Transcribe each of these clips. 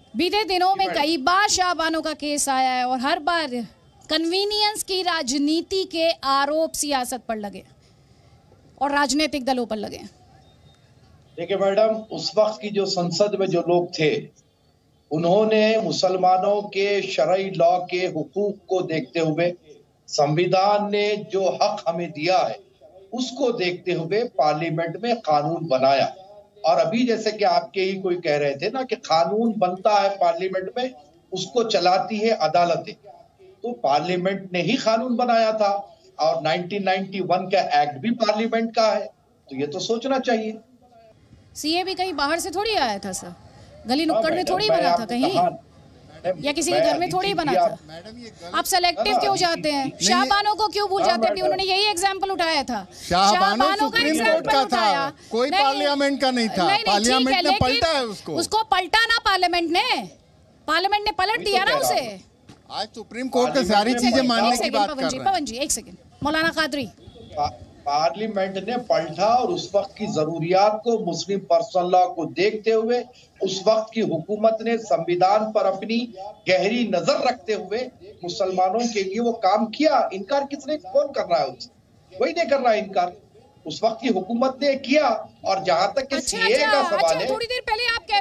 बीते दिनों में कई बार शाहबानो का केस आया है और हर बार कन्वीनियंस की राजनीति के आरोप सियासत पर लगे और राजनीतिक दलों पर लगे। देखिए मैडम, उस वक्त की जो संसद में जो लोग थे उन्होंने मुसलमानों के शरई लॉ के हुकूक को देखते हुए, संविधान ने जो हक हमें दिया है उसको देखते हुए पार्लियामेंट में कानून बनाया। और अभी जैसे कि आपके ही कोई कह रहे थे ना कि कानून बनता है पार्लियामेंट में, उसको चलाती है अदालतें। तो पार्लियामेंट ने ही कानून बनाया था और 1991 का एक्ट भी पार्लियामेंट का है, तो ये तो सोचना चाहिए। सीए भी कहीं बाहर से थोड़ी आया था सर, गली नुक्कड़ में थोड़ी बना था कहीं, या किसी के घर में थोड़ी बना था। आप सेलेक्टिव क्यों जाते हैं? शाहबानो को क्यों भूल जाते हैं? अभी उन्होंने यही एग्जाम्पल उठाया था, शाहबानो का एग्जाम्पल उठाया, कोई पार्लियामेंट का नहीं था। पार्लियामेंट ने पलटा है उसको पलटा ना पार्लियामेंट ने पलट दिया ना उसे। आज सुप्रीम कोर्ट के सारी चीजें मानने की बात कर रहे हैं। पवन जी एक सेकंड, मौलाना कादरी। पार्लियामेंट ने पलटा और उस वक्त की जरूरियात को, मुस्लिम पर्सनल लॉ को देखते हुए उस वक्त की हुकूमत ने संविधान पर अपनी गहरी नजर रखते हुए मुसलमानों के लिए वो काम किया। इनकार किसने, कौन कर रहा है उससे? कोई नहीं कर रहा है इनकार, उस वक्त की हुकूमत ने किया। और जहां तक कि सीए का सवाल है, थोड़ी देर पहले आप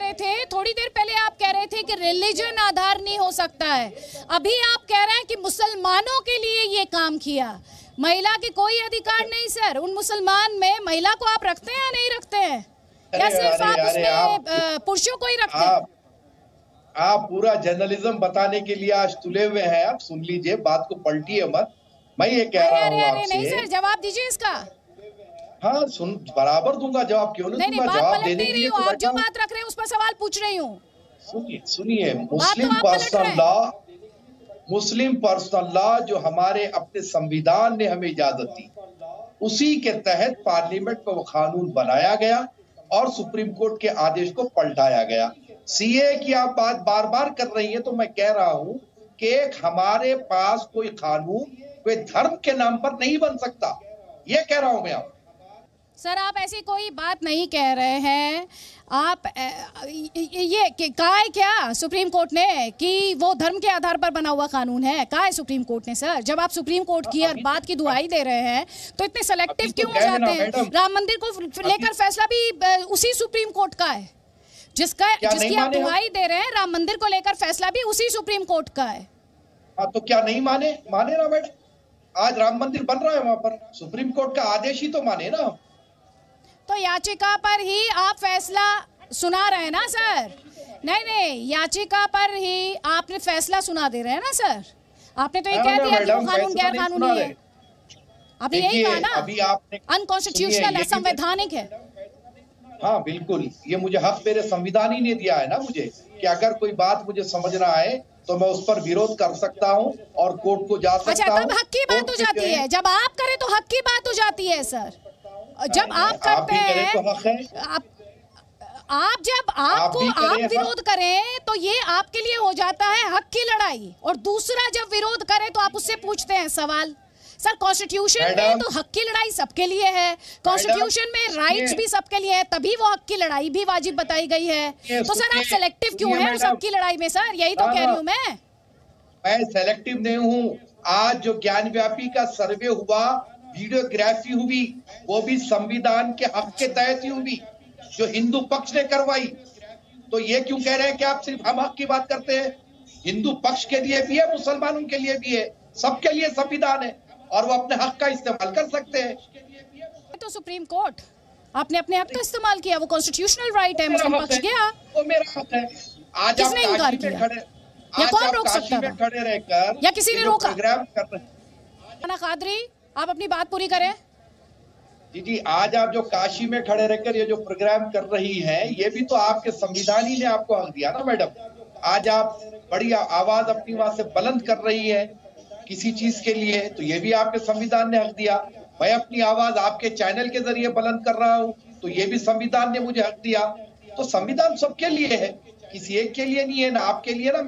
कह रहे थे कि रिलीजन आधार नहीं हो सकता है, अभी आप कह रहे हैं कि मुसलमानों के लिए ये काम किया। महिला के कोई अधिकार नहीं सर, उन मुसलमान में महिला को आप रखते हैं या नहीं रखते हैं, या सिर्फ आप उसमें पुरुषों को ही रखते हैं? आप पूरा जर्नलिज्म बताने के लिए आज तुले हुए हैं। आप सुन लीजिए, बात को पलटिए मत। मैं ये कह रहा हूँ आपसे, नहीं सर, जवाब दीजिए इसका। हाँ सुन, बराबर दूंगा जवाब, क्यों नहीं दूंगा जवाब देने के लिए। आप जो बात रख रहे हैं उस पर सवाल पूछ रही हूँ। सुनिए, मुस्लिम पर्सनल लॉ जो हमारे अपने संविधान ने हमें इजाजत दी, उसी के तहत पार्लियामेंट में वो कानून बनाया गया और सुप्रीम कोर्ट के आदेश को पलटाया गया। सीए की आप बात बार बार कर रही है, तो मैं कह रहा हूं कि हमारे पास कोई कानून कोई धर्म के नाम पर नहीं बन सकता, ये कह रहा हूं मैं। आप सर, आप ऐसी कोई बात नहीं कह रहे हैं। आप ये कहा है क्या सुप्रीम कोर्ट ने कि वो धर्म के आधार पर बना हुआ कानून है? कहा है सुप्रीम कोर्ट ने? सर, जब आप सुप्रीम कोर्ट की बात की दुहाई दे रहे हैं तो इतने सेलेक्टिव क्यों हो जाते हैं? राम मंदिर को लेकर फैसला भी उसी सुप्रीम कोर्ट का है, जिसकी आप दुहाई दे रहे हैं। राम मंदिर को लेकर फैसला भी उसी सुप्रीम कोर्ट का है। हाँ, तो क्या नहीं माने ना मैडम? आज राम मंदिर बन रहा है, वहां पर सुप्रीम कोर्ट का आदेश ही तो माने ना। तो याचिका पर ही आप फैसला सुना रहे हैं ना सर? नहीं, याचिका पर ही आपने फैसला सुना दे रहे हैं ना सर? आपने तो ये कह दिया कि वो कानून गैर कानूनी है, आपने यही कहा ना, अभी आपने अनकॉन्स्टिट्यूशनल, असंवैधानिक है। हाँ बिल्कुल, ये मुझे हक मेरे संविधान ही ने दिया है ना मुझे, कि अगर कोई बात मुझे समझना है तो मैं उस पर विरोध कर सकता हूँ और कोर्ट को जा सकता हूँ। तब हक की बात हो जाती है, जब आप करें तो हक की बात हो जाती है सर। जब आप करते हैं, आप विरोध करें तो ये आपके लिए हो जाता है हक की लड़ाई, और दूसरा जब विरोध करे तो आप उससे पूछते हैं सवाल। सर, कॉन्स्टिट्यूशन में तो हक की लड़ाई सबके लिए है, कॉन्स्टिट्यूशन में राइट्स भी सबके लिए है, तभी वो हक की लड़ाई भी वाजिब बताई गई है। तो सर, आप सेलेक्टिव क्यों हैं उस हक की लड़ाई में? सर, यही तो कह रही हूँ मैं सेलेक्टिव नहीं हूँ। आज जो ज्ञान व्यापी का सर्वे हुआ, वीडियोग्राफी हुई, वो भी संविधान के हक के तहत ही हुई, जो हिंदू पक्ष ने करवाई। तो ये क्यों कह रहे हैं कि आप सिर्फ हम हक की बात करते हैं? हिंदू पक्ष के लिए भी है, मुसलमानों के लिए भी है, सबके लिए संविधान है और वो अपने हक का इस्तेमाल कर सकते हैं। तो सुप्रीम कोर्ट आपने अपने हक का इस्तेमाल किया, वो कॉन्स्टिट्यूशनल राइट है, मुस्लिम पक्ष गया, वो मेरा हक है। आज किसने इनकार किया? या कौन रोक सकता था? खड़े रहकर या किसी ने रोका? प्रोग्राम कर रहे हैं। कादरी, आप अपनी बात पूरी करें। जी, आज आप जो काशी में खड़े रहकर ये जो प्रोग्राम कर रही हैं, ये भी तो आपके संविधान ही ने आपको हक दिया ना मैडम। आज आप बड़ी आवाज अपनी वहां से बुलंद कर रही है किसी चीज के लिए, तो ये भी आपके संविधान ने हक दिया। मैं अपनी आवाज आपके चैनल के जरिए बुलंद कर रहा हूँ, तो ये भी संविधान ने मुझे हक दिया। तो संविधान सबके लिए है, किसी एक के लिए नहीं है, ना आपके लिए ना